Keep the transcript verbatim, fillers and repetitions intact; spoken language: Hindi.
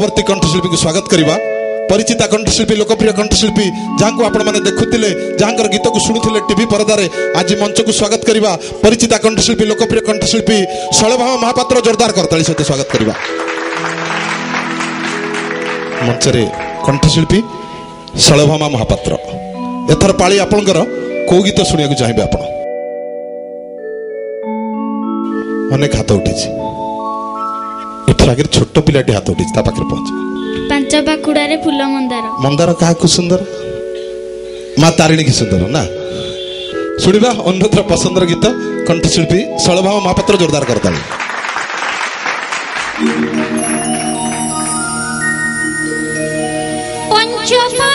प्रेममूर्ति कंठशिल्पी को स्वागत करवा। परिचिता कंठशिल्पी लोकप्रिय कंठशिल्पी जहाँ को आपण मैंने देखुले जहाँ गीत को शुणुले टीवी परदार आज मंच को स्वागत करवा। परिचिता कंठशिल्पी लोकप्रिय कंठशिल्पी शैलभामा महापात्र जोरदार करताली सहित स्वागत करवा। मंचरे कंठशिल्पी शैलभामा महापात्र एथर पाली आपणकर को गीत शुणा चाहिए आप अनेक हाथ उठी आगे छोट पिलाटी हाथ उठी पाखे पहुंच पांच पाखुड़ारे फूल मंदार मंदार क्या सुंदर माँ तारिणी की सुंदर ना शुणा अन्यत्र पसंदर गीत कंठशिल्पी शैलभामा महापात्र जोरदार करता पंच